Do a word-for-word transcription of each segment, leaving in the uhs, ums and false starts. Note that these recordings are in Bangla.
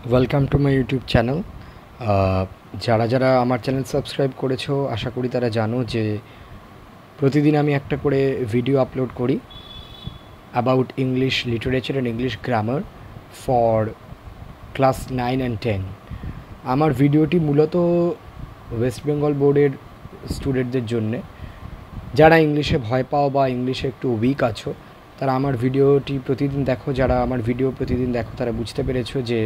Welcome to my YouTube channel. যারা যারা আমার চ্যানেল সাবস্ক্রাইব করেছো আশা করি তারা জানো যে প্রতিদিন আমি একটা করে ভিডিও আপলোড করি about English literature and English grammar for class nine and ten. আমার ভিডিওটি মূলত ওয়েস্ট বেঙ্গল বোর্ডের স্টুডেন্টদের জন্যে, যারা ইংলিশে ভয় পাও বা ইংলিশে একটু উইক আছো তারা আমার ভিডিওটি প্রতিদিন দেখো। যারা আমার ভিডিও প্রতিদিন দেখো তারা বুঝতে পেরেছো যে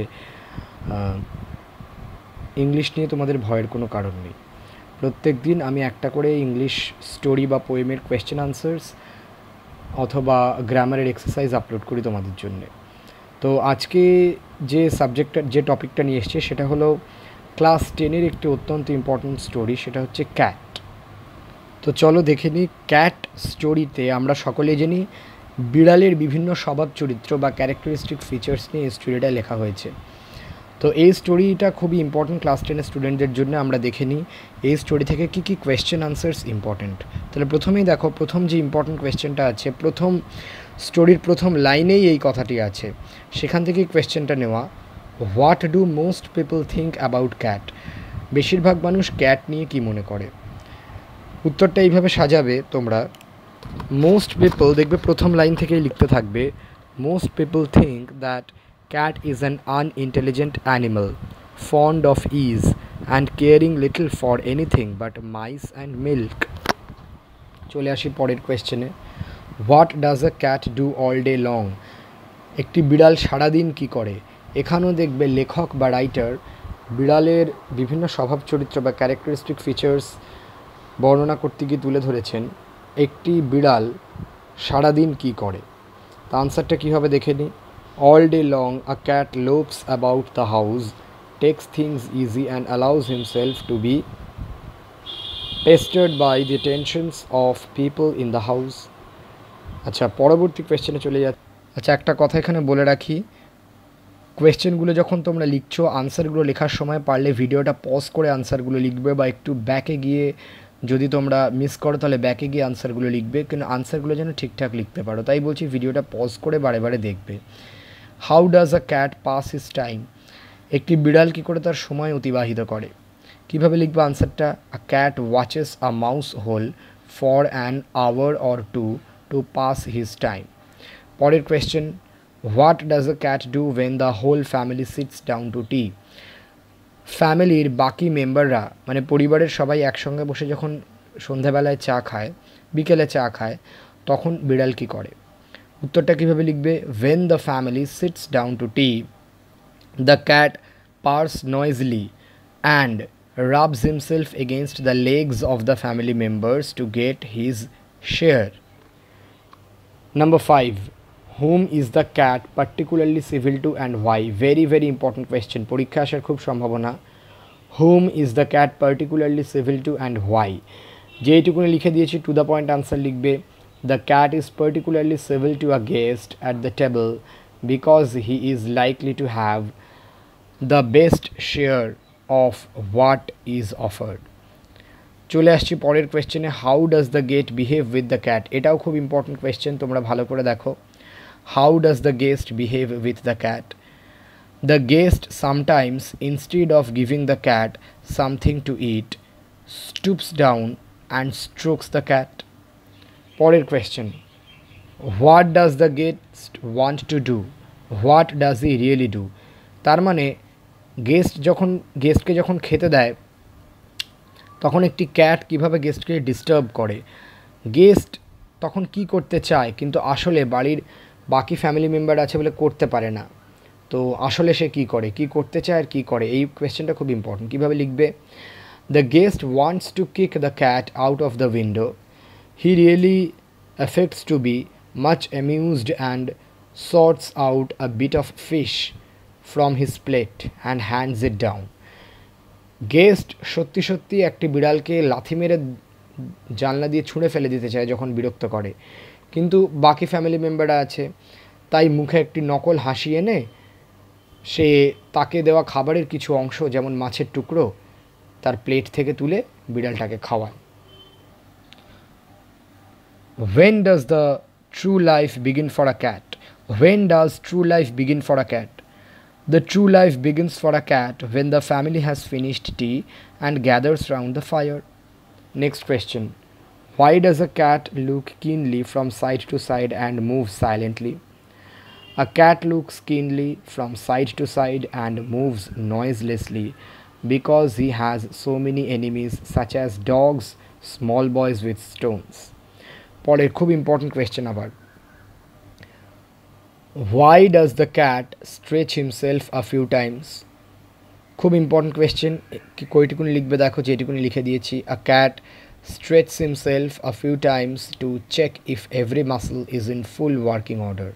ইংলিশ নিয়ে তোমাদের ভয়ের কোনো কারণ নেই। প্রত্যেক দিন আমি একটা করে ইংলিশ স্টোরি বা পোয়েমের কোয়েশ্চেন আনসার্স অথবা গ্রামারের এক্সারসাইজ আপলোড করি তোমাদের জন্যে। তো আজকে যে সাবজেক্টটা যে টপিকটা নিয়ে এসছে সেটা হলো ক্লাস টেনের একটি অত্যন্ত ইম্পর্ট্যান্ট স্টোরি, সেটা হচ্ছে ক্যাট। তো চলো দেখে নিই। ক্যাট স্টোরিতে আমরা সকলে জানি বিড়ালের বিভিন্ন স্বভাব চরিত্র বা ক্যারেক্টারিস্টিক ফিচার্স নিয়ে এই স্টোরিটা লেখা হয়েছে। তো এই স্টোরিটা খুবই ইম্পর্ট্যান্ট ক্লাস টেনের স্টুডেন্টদের জন্য। আমরা দেখে নিই এই স্টোরি থেকে কী কী কোয়েশ্চেন আনসার্স ইম্পর্ট্যান্ট। তাহলে প্রথমেই দেখো, প্রথম যে ইম্পর্ট্যান্ট কোয়েশ্চেনটা আছে, প্রথম স্টোরির প্রথম লাইনেই এই কথাটি আছে, সেখান থেকেই কোয়েশ্চেনটা নেওয়া। What do most people think about cat? বেশিরভাগ মানুষ ক্যাট নিয়ে কী মনে করে? উত্তরটা এইভাবে সাজাবে তোমরা। মোস্ট পিপল, দেখবে প্রথম লাইন থেকেই লিখতে থাকবে, most people think that cat is an unintelligent animal, fond of ease and caring little for anything but mice and milk. চলে আসি পরের কোয়েশ্চেনে। What does a cat do all day long? একটি বিড়াল সারাদিন কি করে? এখানেও দেখবে লেখক বা রাইটার বিড়ালের বিভিন্ন স্বভাব চরিত্র বা ক্যারেক্টারিস্টিক ফিচার্স বর্ণনা করতে গিয়ে তুলে ধরেছেন একটি বিড়াল সারাদিন কি করে। তা আনসারটা কী হবে দেখে নিই। All day long, a cat lopes about the house, takes things easy and allows himself to be pestered by the attentions of people in the house. আচ্ছা, পরবর্তী কোয়েশ্চেনে চলে যাচ্ছে। আচ্ছা, একটা কথা এখানে বলে রাখি, কোয়েশ্চেনগুলো যখন তোমরা লিখছো, আনসারগুলো লেখার সময় পারলে ভিডিওটা পজ করে আনসারগুলো লিখবে, বা একটু ব্যাকে গিয়ে যদি তোমরা মিস করো তাহলে ব্যাকে গিয়ে আনসারগুলো লিখবে, কিন্তু আনসারগুলো যেন ঠিকঠাক লিখতে পারো। তাই বলছি ভিডিওটা পজ করে বারে বারে দেখবে। How does a cat pass his time? একটি বিড়াল কী করে তার সময় অতিবাহিত করে? কীভাবে লিখবে আনসারটা? A cat watches a mouse hole for an hour or two to pass his time. পরের question, what does a cat do when the whole family sits down to tea? ফ্যামিলির বাকি মেম্বাররা, মানে পরিবারের সবাই একসঙ্গে বসে যখন সন্ধ্যাবেলায় চা খায়, বিকেলে চা খায়, তখন বিড়াল কী করে? উত্তরটা কীভাবে লিখবে? when the family sits down to tea, the cat purrs noisily and rubs himself against the legs of the family members to get his share. Number five, whom is the cat particularly civil to and why? Very very important question, পরীক্ষা আসার খুব সম্ভাবনা। whom is the cat particularly civil to and why? যেইটুকুনি লিখে দিয়েছি টু দ্য পয়েন্ট আনসার লিখবে। The cat is particularly civil to a guest at the table because he is likely to have the best share of what is offered. চলে আসছি পরের কোয়েশ্চেনে, how does the guest behave with the cat? এটাও খুব ইম্পর্টেন্ট কোয়েশ্চেন, তোমরা ভালো করে দেখো। How does the guest behave with the cat? The guest sometimes instead of giving the cat something to eat stoops down and strokes the cat. পরের question, what does the guest want to do? What does he really do? তার মানে গেস্ট যখন গেস্টকে যখন খেতে দেয় তখন একটি ক্যাট কীভাবে গেস্টকে ডিস্টার্ব করে, গেস্ট তখন কি করতে চায় কিন্তু আসলে বাড়ির বাকি ফ্যামিলি মেম্বার আছে বলে করতে পারে না, তো আসলে সে কী করে, কি করতে চায় আর কী করে? এই কোয়েশ্চেনটা খুব ইম্পর্টেন্ট। কীভাবে লিখবে? The guest wants to kick the cat out of the window. He really affects to be much amused and sorts out a bit of fish from his plate and hands it down. Guest সত্যি সত্যি একটি বিড়ালকে লাথি মেরে জানলা দিয়ে ছুঁড়ে ফেলে দিতে চায় যখন বিরক্ত করে, কিন্তু বাকি ফ্যামিলি মেম্বাররা আছে, তাই মুখে একটি নকল হাসি এনে সে তাকে দেওয়া খাবারের কিছু অংশ, যেমন মাছের টুকরো, তার প্লেট থেকে তুলে বিড়ালটাকে খাওয়ায়। When does the true life begin for a cat? When does true life begin for a cat? The true life begins for a cat when the family has finished tea and gathers round the fire. Next question. Why does a cat look keenly from side to side and move silently? A cat looks keenly from side to side and moves noiselessly because he has so many enemies such as dogs, small boys with stones. পরের খুব ইম্পর্টেন্ট কোয়েশ্চেন আবার, why does the cat stretch himself a few times? খুব ইম্পর্টেন্ট কোয়েশ্চেন, কয়টুকুনি লিখবে দেখো, যেটুকুনি লিখে দিয়েছি। a cat stretches himself a few times to check if every muscle is in full working order.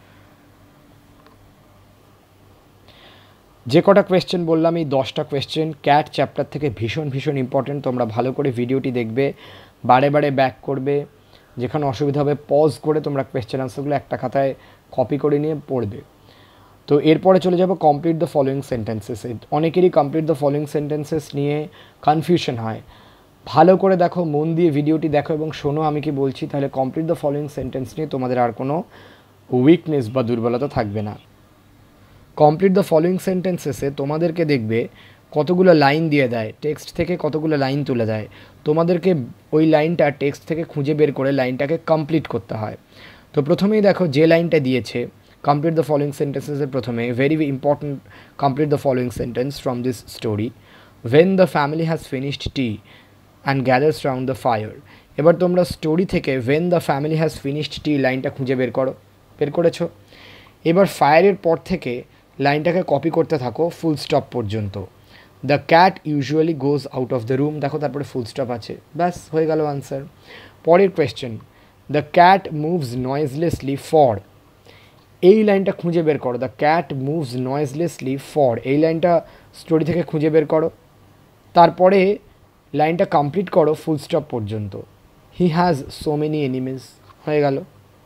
যে কটা কোয়েশ্চেন বললাম এই দশটা কোয়েশ্চেন ক্যাট চ্যাপ্টার থেকে ভীষণ ভীষণ ইম্পর্টেন্ট। তোমরা ভালো করে ভিডিওটি দেখবে, বারে বারে ব্যাক করবে, যেখানে অসুবিধা হবে পজ করে তোমরা কোয়েশ্চেন আনসারগুলো একটা খাতায় কপি করে নিয়ে পড়বে। তো এরপরে চলে যাব কমপ্লিট দ্য ফলোয়িং সেন্টেন্সেস। অনেকেরই কমপ্লিট দ্য ফলোয়িং সেন্টেন্সেস নিয়ে কনফিউশন হয়। ভালো করে দেখো, মন দিয়ে ভিডিওটি দেখো এবং শোনো আমি কি বলছি, তাহলে কমপ্লিট দ্য ফলোয়িং সেন্টেন্স নিয়ে তোমাদের আর কোনো উইকনেস বা দুর্বলতা থাকবে না। কমপ্লিট দ্য ফলোয়িং সেন্টেন্সেসে তোমাদেরকে দেখবে কতগুলো লাইন দিয়ে দেয়, টেক্সট থেকে কতগুলো লাইন তুলে দেয়, তোমাদেরকে ওই লাইনটা টেক্সট থেকে খুঁজে বের করে লাইনটাকে কমপ্লিট করতে হয়। তো প্রথমেই দেখো যে লাইনটা দিয়েছে কমপ্লিট দ্য ফলোয়িং সেন্টেন্সেসের প্রথমে, very important, complete the following sentence from this story, when the family has finished tea and gathers round the fire. এবার তোমরা স্টোরি থেকে when the family has finished tea লাইনটা খুঁজে বের করো, বের করেছো। এবার ফায়ারের পর থেকে লাইনটাকে কপি করতে থাকো ফুল স্টপ পর্যন্ত। The cat usually goes out of the room, দেখো তারপরে ফুল স্টপ আছে, ব্যাস হয়ে গেল আনসার। পরের question, the cat moves noiselessly for, এই লাইনটা খুঁজে বের করো। The cat moves noiselessly for, এই লাইনটা স্টোরি থেকে খুঁজে বের করো, তারপরে লাইনটা কমপ্লিট করো ফুল স্টপ পর্যন্ত। He has so many enemies, হয়ে গেল।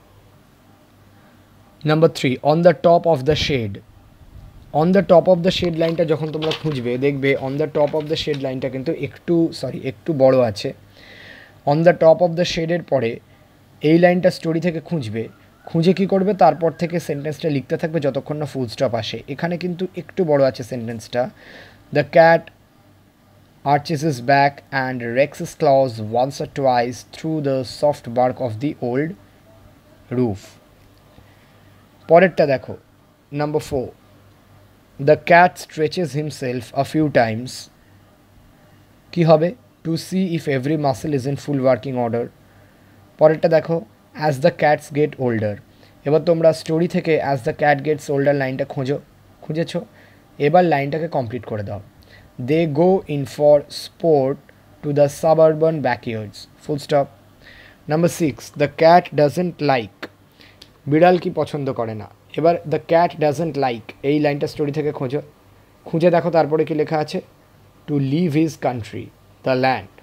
Number three, on the top of the shed. On the top of the shed লাইনটা যখন তোমরা খুঁজবে দেখবে on the top of the shed লাইনটা কিন্তু একটু সরি একটু বড় আছে। On the top of the শেডের পরে এই লাইনটা স্টোরি থেকে খুঁজবে, খুঁজে কী করবে, তারপর থেকে সেন্টেন্সটা লিখতে থাকবে যতক্ষণ না ফুল স্টপ আসে। এখানে কিন্তু একটু বড় আছে সেন্টেন্সটা। The cat arches his back and rakes his claws once or twice through the soft bark of the old roof. পরেরটা দেখো, number four, the cat stretches himself a few times, কী হবে, to see if every muscle is in full working order. পরেরটা দেখো, as the cats get older. এবার তোমরা স্টোরি থেকে as the cat gets older লাইনটা খোঁজো, খুঁজেছো, এবার লাইনটাকে কমপ্লিট করে দাও। They go in for sport to the suburban backyards, full stop. Number six, the cat doesn't like, বিড়াল কি পছন্দ করে না। এবার দ্য ক্যাট ডাজেন্ট লাইক, এই লাইনটা স্টোরি থেকে খোঁজো, খুঁজে দেখো তারপরে কি লেখা আছে, to leave his country, the land.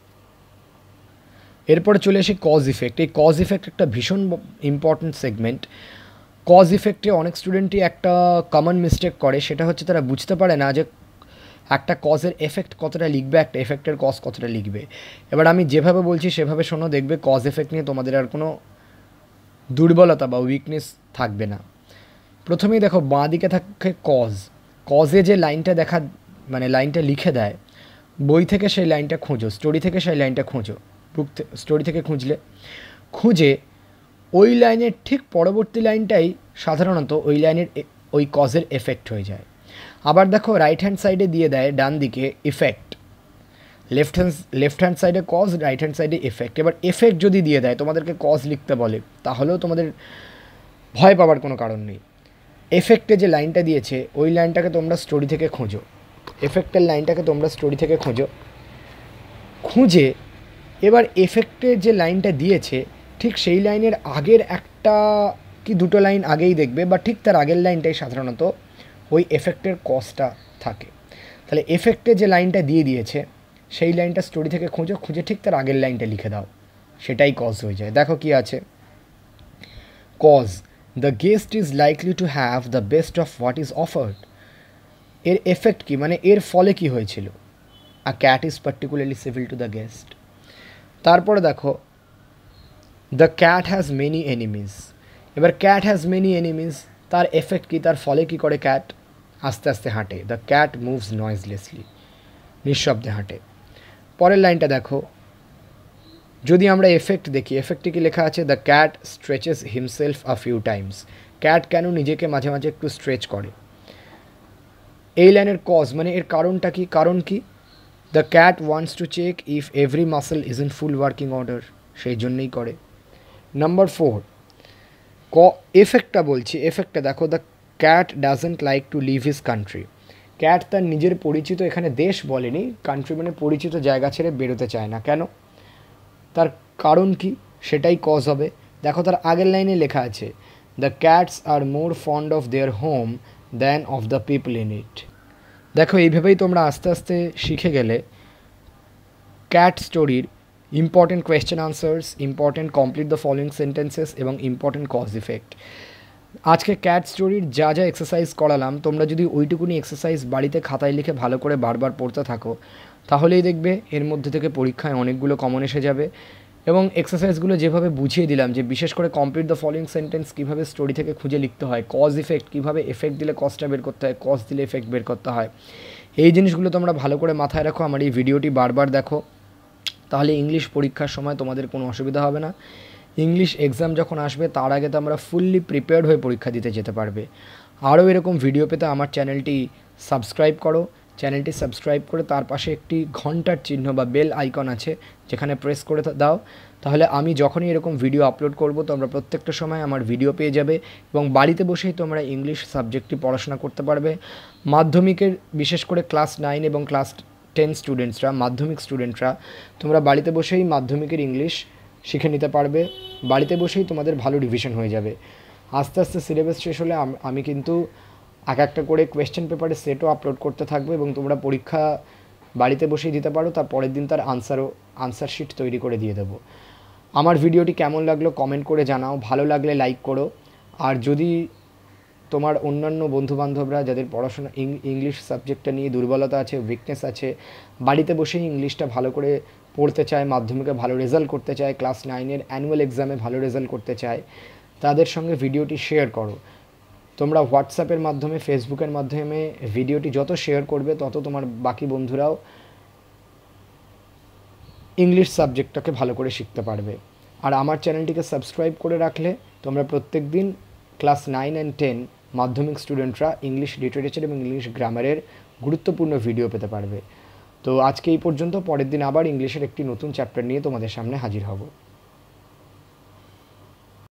এরপরে চলে আসি কজ ইফেক্ট। এই কজ ইফেক্ট একটা ভীষণ ইম্পর্ট্যান্ট সেগমেন্ট। কজ ইফেক্টে অনেক স্টুডেন্টই একটা কমন মিস্টেক করে, সেটা হচ্ছে তারা বুঝতে পারে না যে একটা কজের এফেক্ট কতটা লিখবে, একটা এফেক্টের কজ কতটা লিখবে। এবার আমি যেভাবে বলছি সেভাবে শোনো, দেখবে কজ এফেক্ট নিয়ে তোমাদের আর কোনো দুর্বলতা বা উইকনেস থাকবে না। প্রথমেই দেখো বাঁ দিকে থাকে কজ, কজে যে লাইনটা দেখা মানে লাইনটা লিখে দেয়, বই থেকে সেই লাইনটা খোঁজো, স্টোরি থেকে সেই লাইনটা খোঁজো, বুক স্টোরি থেকে খুঁজলে খুঁজে ওই লাইনের ঠিক পরবর্তী লাইনটাই সাধারণত ওই লাইনের ওই কজের এফেক্ট হয়ে যায়। আবার দেখো রাইট হ্যান্ড সাইডে দিয়ে দেয় ডান দিকে effect, left hand left hand সাইডে কজ, রাইট হ্যান্ড সাইডে এফেক্ট। এবার এফেক্ট যদি দিয়ে দেয় তোমাদেরকে কজ লিখতে বলে, তাহলেও তোমাদের ভয় পাওয়ার কোনো কারণ নেই। এফেক্টে যে লাইনটা দিয়েছে ওই লাইনটাকে তোমরা স্টোরি থেকে খোঁজো, এফেক্টের লাইনটাকে তোমরা স্টোরি থেকে খোঁজো, খুঁজে এবার এফেক্টের যে লাইনটা দিয়েছে ঠিক সেই লাইনের আগের একটা কি দুটো লাইন আগেই দেখবে, বা ঠিক তার আগের লাইনটাই সাধারণত ওই এফেক্টের কজটা থাকে। তাহলে এফেক্টে যে লাইনটা দিয়ে দিয়েছে সেই লাইনটা স্টোরি থেকে খুঁজো, খুঁজে ঠিক তার আগের লাইনটা লিখে দাও, সেটাই কজ হয়ে যায়। দেখো কি আছে, cause, the guest is likely to have the best of what is offered. এর এফেক্ট কি, মানে এর ফলে কি হয়েছিল, a cat is particularly civil to the guest. তারপরে দেখো, the cat has many enemies. এবার ক্যাট হ্যাজ মেনি এনিমিজ, তার এফেক্ট কি, তার ফলে কি করে ক্যাট, আস্তে আস্তে হাঁটে। দ্য ক্যাট মুভস নয়েজলেসলি, নিঃশব্দে হাঁটে। পরের লাইনটা দেখো, যদি আমরা এফেক্ট দেখি, এফেক্টে কি লেখা আছে? The cat stretches himself a few times. Cat কেন নিজেকে মাঝে মাঝে একটু স্ট্রেচ করে? এই লাইনের কজ মানে এর কারণটা কি? কারণ কি? The cat wants to check if every muscle is in full working order, সেই জন্যই করে। নাম্বার ফোর, ক এফেক্টটা বলছি, এফেক্টটা দেখো, the cat doesn't like to leave his country. Cat তার নিজের পরিচিত, এখানে দেশ বলেনি, কান্ট্রি মানে পরিচিত জায়গা ছেড়ে বেরোতে চায় না। কেন? তার কারণ কি? সেটাই কজ হবে। দেখো তার আগের লাইনে লেখা আছে, the cats are more fond of their home than of the people in it. দেখো এইভাবেই তোমরা আস্তে আস্তে শিখে গেলে ক্যাট স্টোরির important question answers, important complete the following sentences এবং ইম্পর্টেন্ট কজ ইফেক্ট। আজকে ক্যাট স্টোরির যা যা এক্সারসাইজ করালাম, তোমরা যদি ওইটুকুনি এক্সারসাইজ বাড়িতে খাতায় লিখে ভালো করে বারবার পড়তে থাকো, তাহলেই দেখবে এর মধ্যে থেকে পরীক্ষায় অনেকগুলো কমন এসে যাবে। এবং এক্সারসাইজগুলো যেভাবে বুঝিয়ে দিলাম, যে বিশেষ করে কমপ্লিট দ্য ফলোয়িং সেন্টেন্স কীভাবে স্টোরি থেকে খুঁজে লিখতে হয়, কজ ইফেক্ট কীভাবে এফেক্ট দিলে কজটা বের করতে হয়, কজ দিলে এফেক্ট বের করতে হয়, এই জিনিসগুলো তোমরা ভালো করে মাথায় রাখো। আমার এই ভিডিওটি বারবার দেখো, তাহলে ইংলিশ পরীক্ষার সময় তোমাদের কোনো অসুবিধা হবে না। ইংলিশ এক্সাম যখন আসবে তার আগে তো আমরা ফুললি প্রিপেয়ার্ড হয়ে পরীক্ষা দিতে যেতে পারবে। আরও এরকম ভিডিও পেতে আমার চ্যানেলটি সাবস্ক্রাইব করো। চ্যানেলটি সাবস্ক্রাইব করে তার পাশে একটি ঘন্টার চিহ্ন বা বেল আইকন আছে, যেখানে প্রেস করে দাও, তাহলে আমি যখনই এরকম ভিডিও আপলোড করব তোমরা প্রত্যেকটা সময় আমার ভিডিও পেয়ে যাবে এবং বাড়িতে বসেই তোমরা ইংলিশ সাবজেক্টটি পড়াশোনা করতে পারবে। মাধ্যমিকের বিশেষ করে ক্লাস নাইন এবং ক্লাস টেন স্টুডেন্টসরা, মাধ্যমিক স্টুডেন্টরা, তোমরা বাড়িতে বসেই মাধ্যমিকের ইংলিশ শিখে নিতে পারবে। বাড়িতে বসেই তোমাদের ভালো রিভিশন হয়ে যাবে। আস্তে আস্তে সিলেবাস শেষ হলে আমি কিন্তু এক একটা করে কোয়েশ্চেন পেপারের সেটও আপলোড করতে থাকবো এবং তোমরা পরীক্ষা বাড়িতে বসেই দিতে পারো, তার পরের দিন তার আনসারও আনসার শিট তৈরি করে দিয়ে দেবো। আমার ভিডিওটি কেমন লাগলো কমেন্ট করে জানাও, ভালো লাগলে লাইক করো। আর যদি তোমার অন্যান্য বন্ধুবান্ধবরা যাদের পড়াশোনা ইংলিশ সাবজেক্টটা নিয়ে দুর্বলতা আছে, উইকনেস আছে, বাড়িতে বসেই ইংলিশটা ভালো করে পড়তে চায়, মাধ্যমিকে ভালো রেজাল্ট করতে চায়, ক্লাস নাইনের অ্যানুয়াল এক্সামে ভালো রেজাল্ট করতে চায়, তাদের সঙ্গে ভিডিওটি শেয়ার করো। তোমরা হোয়াটসঅ্যাপের মাধ্যমে, ফেসবুকের মাধ্যমে ভিডিওটি যত শেয়ার করবে তত তোমার বাকি বন্ধুরাও ইংলিশ সাবজেক্টটাকে ভালো করে শিখতে পারবে। আর আমার চ্যানেলটিকে সাবস্ক্রাইব করে রাখলে তোমরা প্রত্যেক দিন ক্লাস নাইন অ্যান্ড টেন মাধ্যমিক স্টুডেন্টরা ইংলিশ লিটারেচার এবং ইংলিশ গ্রামারের গুরুত্বপূর্ণ ভিডিও পেতে পারবে। তো আজকে এই পর্যন্ত, পরের দিন আবার ইংলিশের একটি নতুন চ্যাপ্টার নিয়ে তোমাদের সামনে হাজির হব।